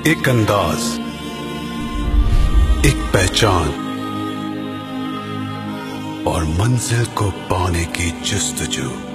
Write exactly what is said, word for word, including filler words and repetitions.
एक अंदाज, एक पहचान और मंजिल को पाने की जुस्तजू।